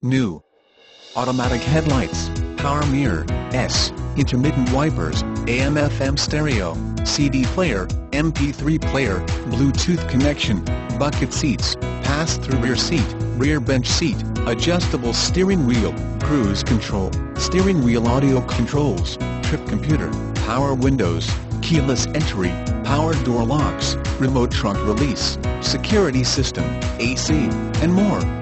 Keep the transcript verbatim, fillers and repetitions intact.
New. Automatic headlights, power mirror, S, intermittent wipers, A M F M stereo, C D player, M P three player, Bluetooth connection, bucket seats, pass-through rear seat, rear bench seat, adjustable steering wheel, cruise control, steering wheel audio controls, trip computer, power windows, keyless entry, power door locks, remote trunk release, security system, A C, and more.